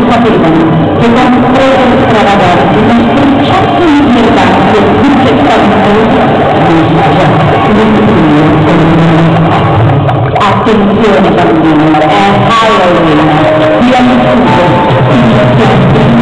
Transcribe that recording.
sapevano che con prese stravaganti, con certo inquietanze, tutte spaventose, attenzione bambini, è Halloween, vi aiuto,